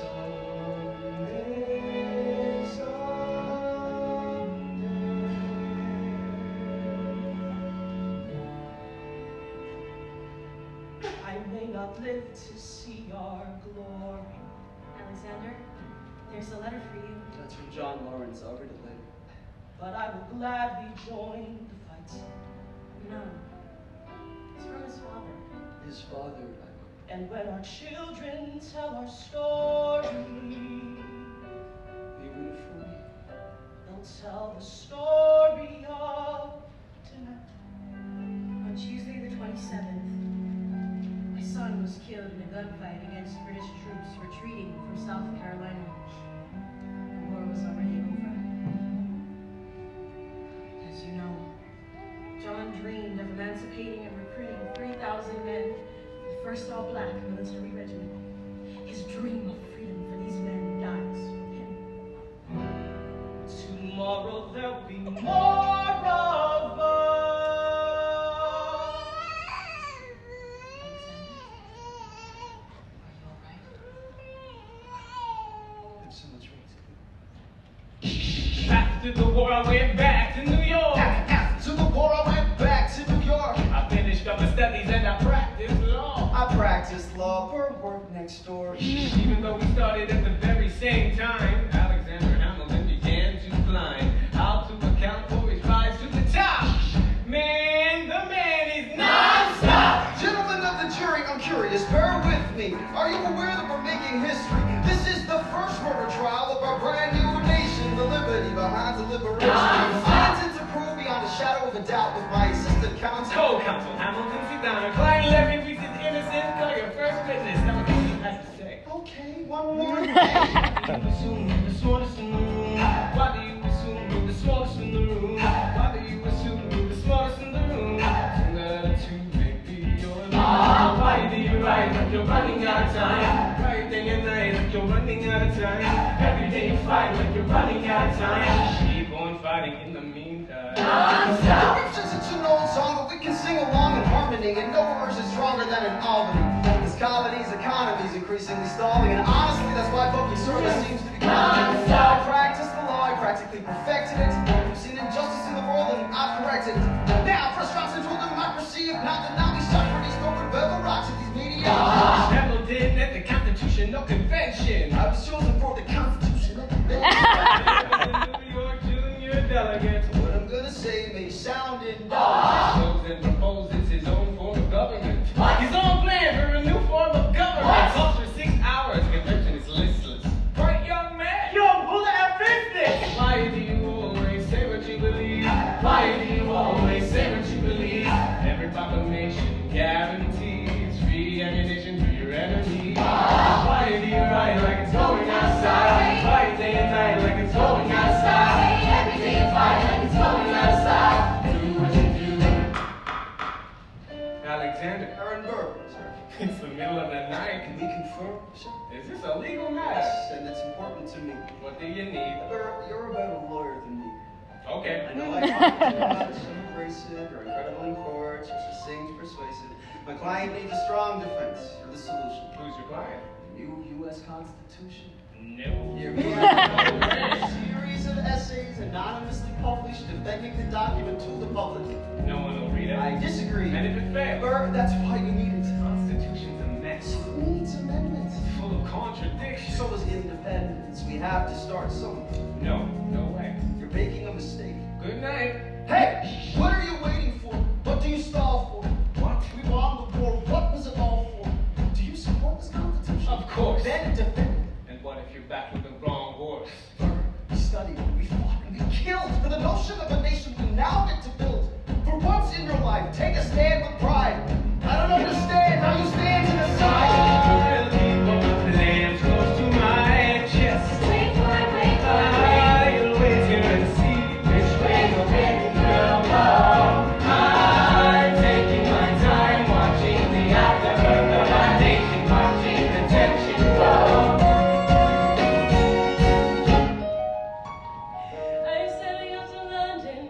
Live to see our glory. Alexander, there's a letter for you. That's from John Lawrence, I'll read it later. But I will gladly join the fight. No. It's from his father. His father, and when our children tell our story, will you read it for me? They'll tell the story of tonight. On Tuesday the 27th, my son was killed in a gunfight against British troops retreating from South Carolina. The war was already over. As you know, John dreamed of emancipating and recruiting 3,000 men, the first all-black military regiment. His dream of freedom for these men dies with him. Tomorrow there'll be more of us. After the war, I went back to New York. After the war, I went back to New York. I finished up my studies and I practiced law. I practiced law, Bert worked next door. Even though we started at the very same time, Alexander Hamilton began to climb. How to account for his rise to the top? Man, the man is non-stop. Gentlemen of the jury, I'm curious, bear with me. Are you aware that we're making history? This is the first murder trial of our brand new nation, the liberty behind the liberation. I intend to prove beyond a shadow of a doubt with my assistant counsel. Co-counsel Hamilton, sit down. Our client Larry Reese is innocent. Call your first witness. Tell us what he has to say. Okay, one more thing. Why do you assume you're the smartest in the room? Why do you assume you're the smartest in the room? Why do you assume you're the smartest in the room? Similar to maybe you're lying. Why do you write like you're running out of time? Right day and night like you're running out of time. Every day you fight like you're running out of time. Keep on fighting in the meantime. Corruption's such an old song, but we can sing along in harmony, and no verse is stronger than an Albany. This colony's economy's increasingly stalling, and honestly, that's why public service seems to be coming. I practiced the law, I practically perfected it. I've seen injustice in the world, and I've corrected it. Now, press drops into a democracy, if not, then I'll be Socrates, throwing bevel rocks at these media. Hamilton at the Constitutional Convention. I was chosen for the Constitutional Convention. New York Junior Delegate. What I'm gonna say may sound indulgent. Shows and proposes his own form of government. His own plan for a new form of government. Talks for 6 hours. Convention is listless. Right, young man? Yo, who the F is this? Why do you always say what you believe? Why do you always say what you believe? Every proclamation guarantees free ammunition to your enemies. Why do you ride like it's going outside? Why day and night like it's going outside? Every day you fight like it's going outside. Do what you do. Alexander, Aaron Burr, sir. it's the middle of the night. Can we confirm? Sure. Is this a legal matter? Yes, and it's important to me. What do you need? Burr, you're a better lawyer than me. Okay. I know I talk to you about it, some abrasive, you're incredible in court, you're succinct, persuasive. My client needs a strong defense. You're the solution. Who's your client? The new U.S. Constitution. No. You're a series of essays anonymously published defending the document to the public. No one will read it. I disagree. And if it fails? Burr, that's why you need it. The Constitution's a mess. So who needs amendments? Full of contradictions. So is independence. We have to start somewhere. No, no way. You're making a mistake. Good night. Hey, what are you waiting for? What do you stall for? What? We won the war. What was it all for? Do you support this Constitution? Of course. Then defend it. And what if you're back with the wrong horse? We studied, we fought, and we killed for the notion of a nation we now get to build. For once in your life, take a stand with pride. I don't understand how you stand to the side. I'll keep all the plans close to my chest. Wait for it, wait for it. I'll wait here and see which way the wind will blow. I'm taking my time watching the afterbirth of our nation, watching the tension grow. I'm sailing up to London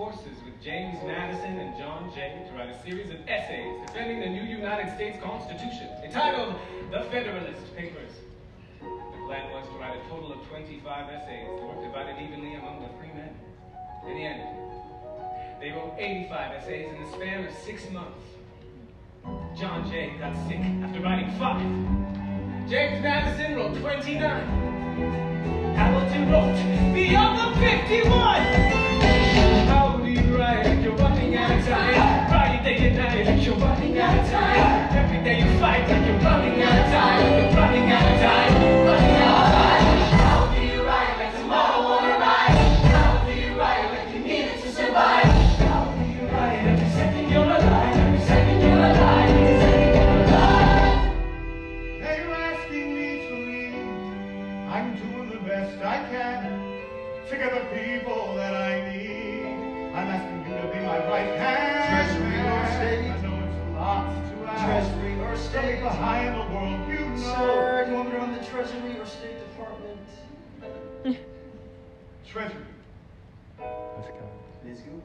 forces with James Madison and John Jay to write a series of essays defending the new United States Constitution, entitled The Federalist Papers. The plan was to write a total of 25 essays, the work divided evenly among the three men. In the end, they wrote 85 essays in the span of 6 months. John Jay got sick after writing 5. James Madison wrote 29. Hamilton wrote beyond the 51. How do you write if you're running out of time? Write day and night like you're running out of time. Every day you fight like you're running out of time. You're running out of time. Running out of time. How do you write like tomorrow won't arrive? How do you write like you need it to survive? How do you write every second you're alive? Every second you're alive. Every second you're alive. They're asking me to leave. I'm doing the best I can to get the people that I need. I'm asking you to be my right hand. Treasury or state? I know it's a lot to ask. Treasury or Stay state? behind the world, you know. Sir, do you want me to run the Treasury or State Department? Treasury. Let's go.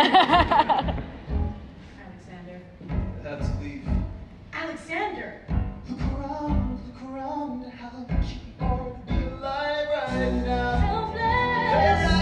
Alexander. That's leave. Alexander! Look around, how much you are to be alive right now. Selfless!